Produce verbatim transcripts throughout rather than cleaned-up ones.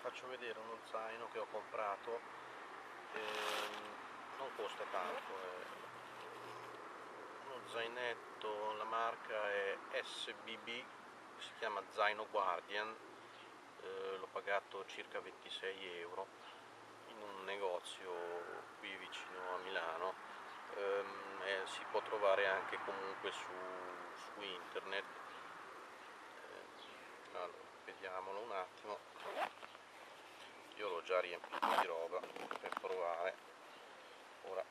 faccio vedere uno zaino che ho comprato, ehm, non costa tanto, è uno zainetto, la marca è S B B, si chiama Zaino Guardian, eh, l'ho pagato circa ventisei euro in un negozio qui vicino a Milano, ehm, e si può trovare anche comunque su, su internet. Eh, allora, vediamolo un attimo. Io l'ho già riempito di roba per provare. Ora,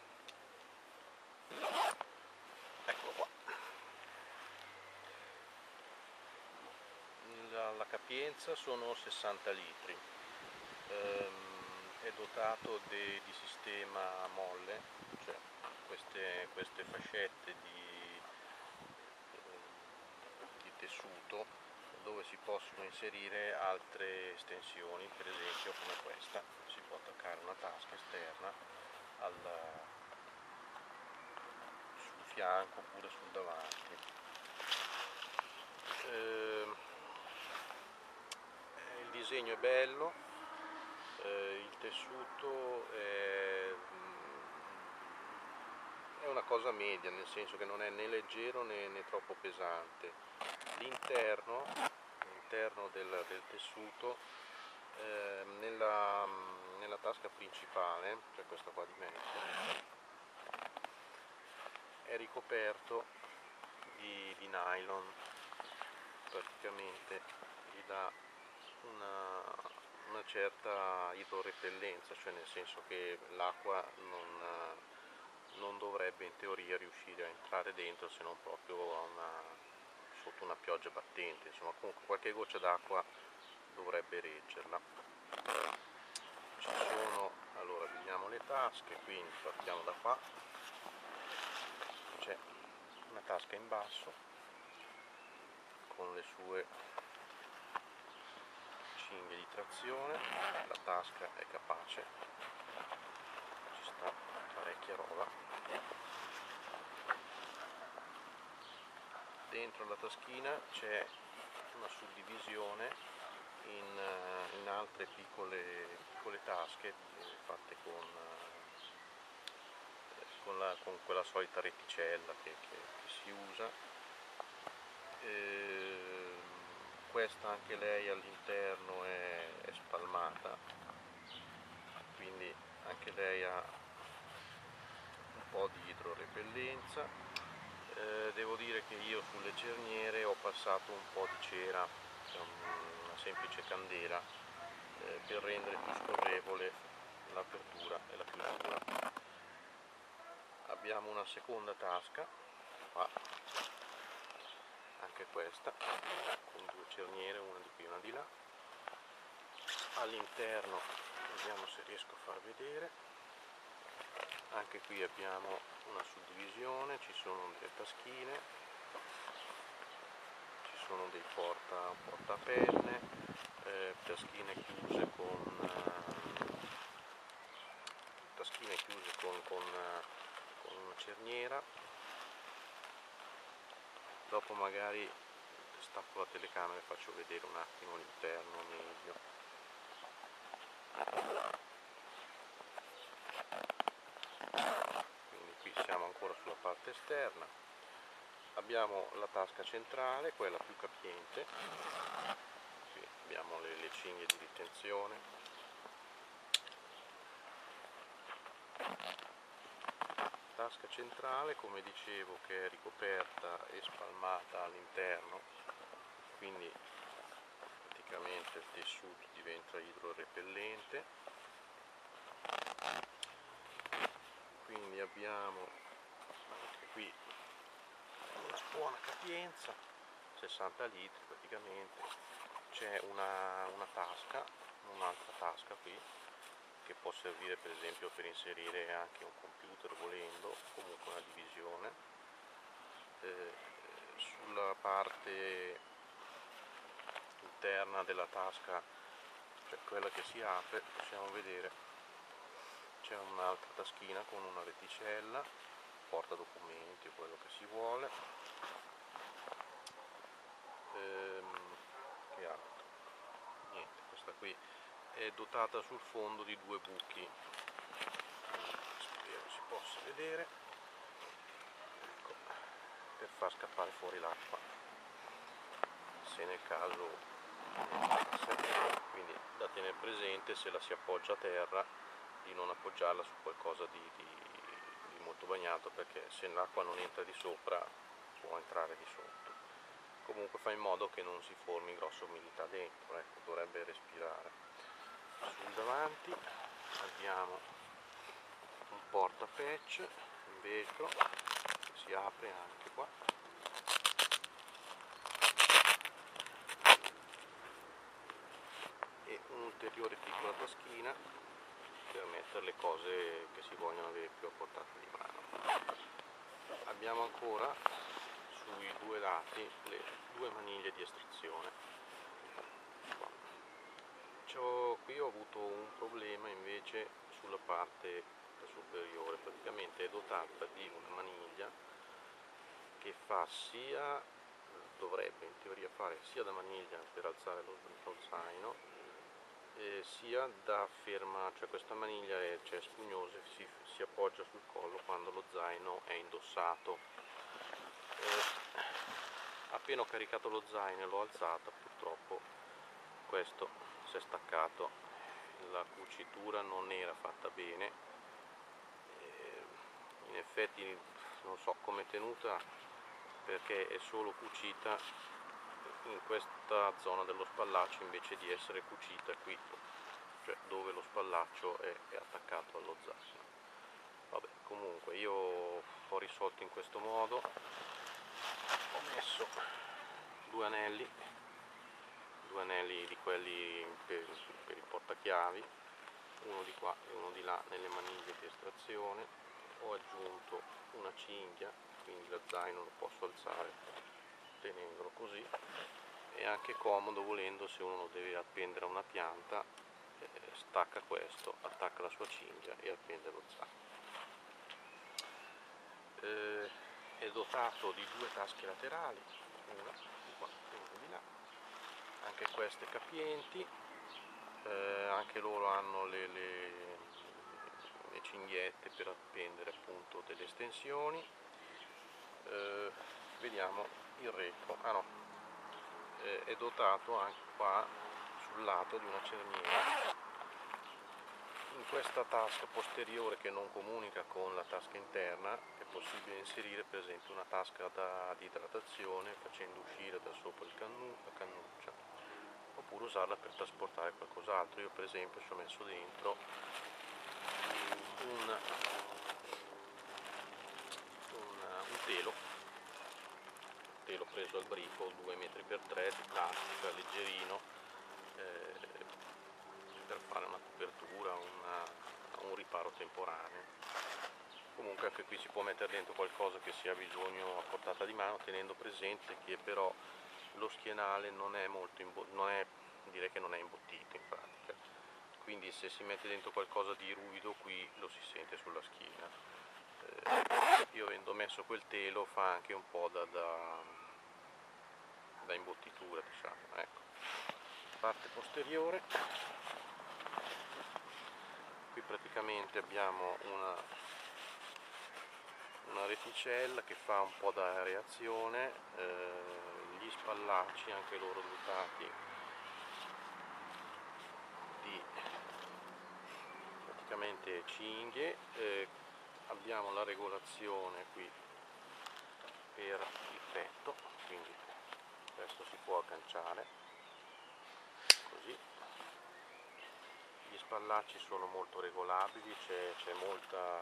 eccolo qua. La, la capienza sono sessanta litri. Ehm, è dotato de, di sistema molle, cioè queste, queste fascette di, di tessuto dove si possono inserire altre estensioni, per esempio come questa. Si può attaccare una tasca esterna al, sul fianco oppure sul davanti. Eh, il disegno è bello, eh, il tessuto è, è una cosa media, nel senso che non è né leggero né, né troppo pesante. L'interno, l'interno del, del tessuto, eh, nella, nella tasca principale, cioè questa qua di mezzo, è ricoperto di, di nylon, praticamente gli dà una, una certa idrorepellenza, cioè nel senso che l'acqua non, non dovrebbe in teoria riuscire a entrare dentro se non proprio a una, sotto una pioggia battente, insomma comunque qualche goccia d'acqua dovrebbe reggerla. Ci sono, allora vediamo le tasche, quindi partiamo da qua, c'è una tasca in basso con le sue cinghie di trazione, la tasca è capace, ci sta parecchia roba. Dentro la taschina c'è una suddivisione in, in altre piccole, piccole tasche fatte con, con, la, con quella solita reticella che, che, che si usa. E questa anche lei all'interno è, è spalmata, quindi anche lei ha un po' di idrorepellenza. Eh, devo dire che io sulle cerniere ho passato un po' di cera, cioè una semplice candela, eh, per rendere più scorrevole l'apertura e la chiusura. Abbiamo una seconda tasca qua, anche questa con due cerniere, una di qui e una di là. All'interno vediamo se riesco a far vedere, anche qui abbiamo una suddivisione, ci sono delle taschine, ci sono dei porta, portapenne, eh, taschine chiuse con eh, taschine chiuse con, con, eh, con una cerniera. Dopo magari stappo la telecamera e faccio vedere un attimo l'interno meglio. Quindi qui siamo ancora sulla parte esterna. Abbiamo la tasca centrale, quella più capiente. Qui abbiamo le, le cinghie di ritenzione. Tasca centrale, come dicevo, che è ricoperta e spalmata all'interno, quindi praticamente il tessuto diventa idrorepellente. Quindi abbiamo anche qui una buona capienza, sessanta litri praticamente. C'è una, una tasca, un'altra tasca qui, che può servire per esempio per inserire anche un computer volendo, comunque una divisione. Eh, sulla parte interna della tasca, cioè quella che si apre, possiamo vedere c'è un'altra taschina con una reticella, porta documenti o quello che si vuole. Ehm, che altro? Niente, questa qui è dotata sul fondo di due buchi, spero si possa vedere, ecco, per far scappare fuori l'acqua se nel caso non, quindi da tenere presente se la si appoggia a terra di non appoggiarla su qualcosa di, di, di molto bagnato, perché se l'acqua non entra di sopra può entrare di sotto. Comunque fa in modo che non si formi grossa umidità dentro, ecco, dovrebbe respirare. Sul davanti abbiamo un porta patch in velcro che si apre anche qua, e un'ulteriore piccola taschina per mettere le cose che si vogliono avere più a portata di mano. Abbiamo ancora sui due lati le due maniglie di estrazione. Qui ho avuto un problema invece sulla parte superiore, praticamente è dotata di una maniglia che fa sia, dovrebbe in teoria fare sia da maniglia per alzare lo, lo zaino, eh, sia da ferma, cioè questa maniglia è cioè, spugnosa e si, si appoggia sul collo quando lo zaino è indossato. Eh, appena ho caricato lo zaino e l'ho alzata, purtroppo questo si è staccato, la cucitura non era fatta bene, eh, in effetti non so come è tenuta, perché è solo cucita in questa zona dello spallaccio invece di essere cucita qui, cioè dove lo spallaccio è, è attaccato allo zaino. Vabbè, comunque io ho risolto in questo modo, ho messo due anelli due anelli di quelli per, per il portachiavi, uno di qua e uno di là nelle maniglie di estrazione. Ho aggiunto una cinghia, quindi lo zaino lo posso alzare tenendolo così. È anche comodo, volendo, se uno deve appendere a una pianta, eh, stacca questo, attacca la sua cinghia e appende lo zaino. Eh, è dotato di due tasche laterali, una di qua e una di là, anche queste capienti, eh, anche loro hanno le, le, le cinghiette per appendere appunto delle estensioni. Eh, vediamo il retro, ah no, eh, è dotato anche qua sul lato di una cerniera. In questa tasca posteriore, che non comunica con la tasca interna, è possibile inserire per esempio una tasca da, di idratazione, facendo uscire da sopra il cannu, la cannuccia, oppure usarla per trasportare qualcos'altro. Io per esempio ci ho messo dentro un, un, un telo, un telo preso al brico, due metri per tre di plastica, leggerino, eh, per fare una copertura, una, un riparo temporaneo. Comunque anche qui si può mettere dentro qualcosa che sia bisogno a portata di mano, tenendo presente che però lo schienale non è molto non è, direi che non è imbottito in pratica, quindi se si mette dentro qualcosa di ruvido qui lo si sente sulla schiena. Eh, io avendo messo quel telo fa anche un po' da, da, da imbottitura, diciamo, ecco. Parte posteriore, qui praticamente abbiamo una, una reticella che fa un po' da areazione, eh, gli spallacci anche loro dotati di praticamente cinghie, eh, abbiamo la regolazione qui per il petto, quindi questo si può agganciare così. Gli spallacci sono molto regolabili, c'è molta,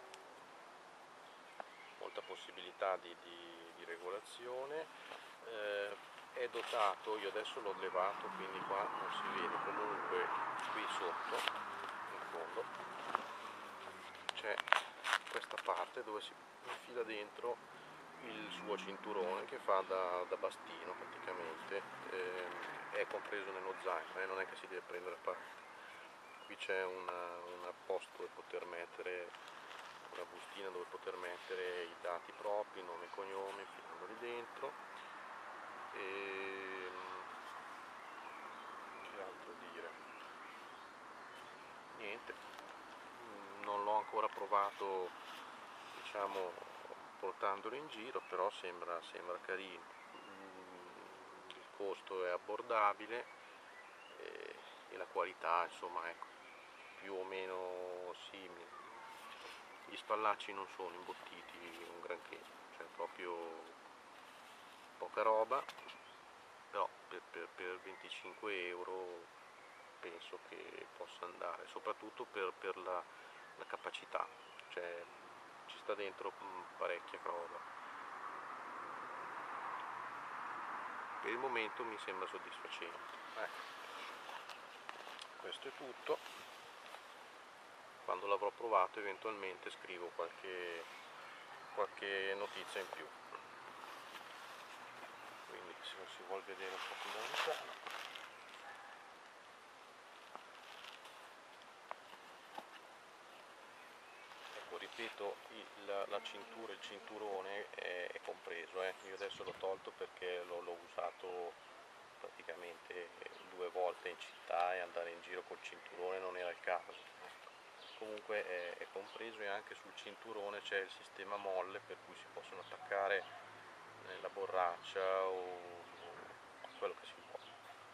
molta possibilità di, di, di regolazione. Eh, è dotato, io adesso l'ho levato quindi qua non si vede, comunque qui sotto in fondo c'è questa parte dove si infila dentro il suo cinturone che fa da, da bastino praticamente, eh, è compreso nello zaino, eh, non è che si deve prendere a parte. Qui c'è un posto dove poter mettere, una bustina dove poter mettere i dati propri, nome e cognome, filandoli dentro. E che altro dire? ancora provato, diciamo, portandolo in giro, però sembra, sembra carino. Il costo è abbordabile e, e la qualità, insomma, ecco, più o meno simile. Gli spallacci non sono imbottiti un granché, cioè proprio poca roba, però per, per, per venticinque euro penso che possa andare, soprattutto per, per la, la capacità, cioè ci sta dentro parecchia roba. Per il momento mi sembra soddisfacente. Ecco, questo è tutto. Quando l'avrò provato eventualmente scrivo qualche, qualche notizia in più. Quindi se lo si vuol vedere un po' più da lontano. Ripeto, il, la, la cintura, il cinturone è, è compreso, eh. Io adesso l'ho tolto perché l'ho, l'ho usato praticamente due volte in città e andare in giro col cinturone non era il caso. Ecco. Comunque è, è compreso, e anche sul cinturone c'è il sistema molle per cui si possono attaccare nella borraccia o, o quello che si vuole.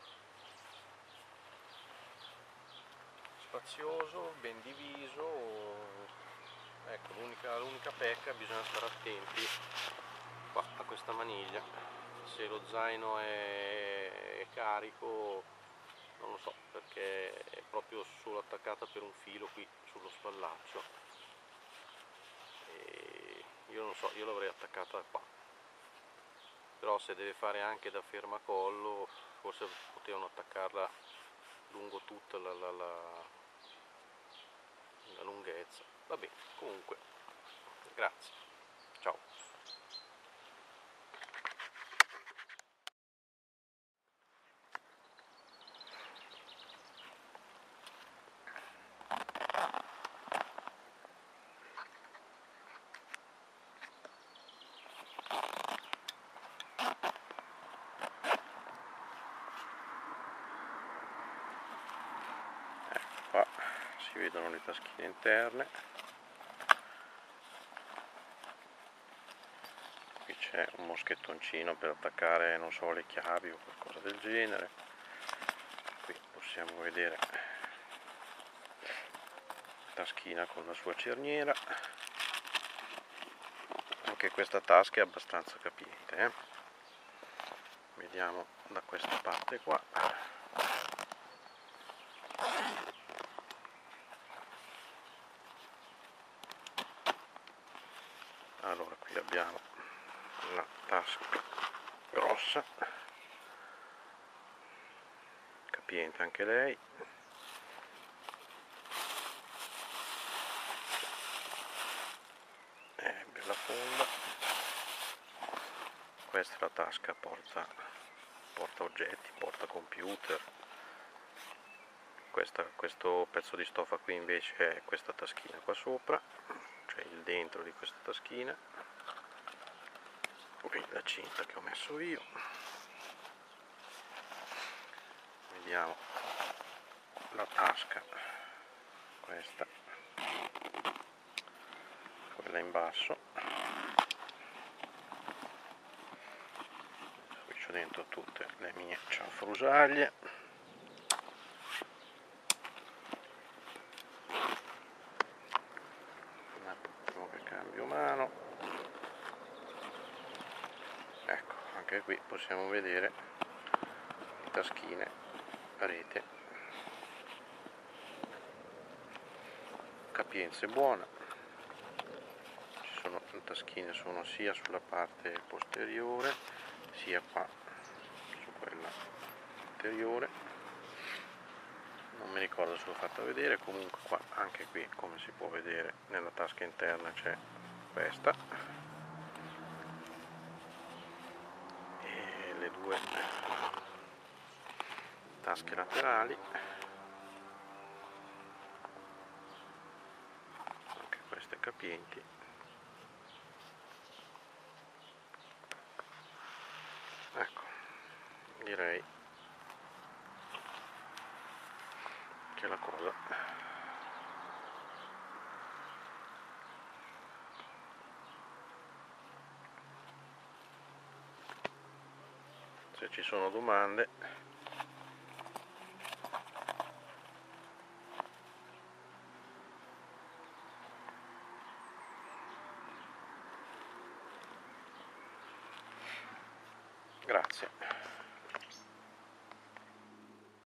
Spazioso, ben diviso. Ecco, l'unica, l'unica pecca, bisogna stare attenti qua a questa maniglia, se lo zaino è, è carico non lo so, perché è proprio solo attaccata per un filo qui sullo spallaccio, e io non so, io l'avrei attaccata qua, però se deve fare anche da fermacollo forse potevano attaccarla lungo tutta la, la, la, la lunghezza. Va bene, comunque, grazie, ciao. Ecco qua, si vedono le taschine interne. C'è un moschettoncino per attaccare, non so, le chiavi o qualcosa del genere. Qui possiamo vedere taschina con la sua cerniera. Anche questa tasca è abbastanza capiente, eh? Vediamo da questa parte qua. Allora, qui abbiamo la tasca grossa, capiente anche lei. È bella fonda. Questa è la tasca porta, porta oggetti, porta computer. Questa, questo pezzo di stoffa qui invece è questa taschina qua sopra, cioè il dentro di questa taschina. Qui la cinta che ho messo io. Vediamo la tasca, questa, quella in basso. Qui c'ho dentro tutte le mie cianfrusaglie. Un attimo che cambio mano. Ecco, anche qui possiamo vedere le taschine a rete, capienza è buona. Ci sono le taschine, sono sia sulla parte posteriore sia qua su quella anteriore, non mi ricordo se l'ho fatta vedere. Comunque qua, anche qui, come si può vedere, nella tasca interna c'è questa e le due tasche laterali, anche queste capienti. Ecco, direi che la cosa se ci sono domande. Grazie.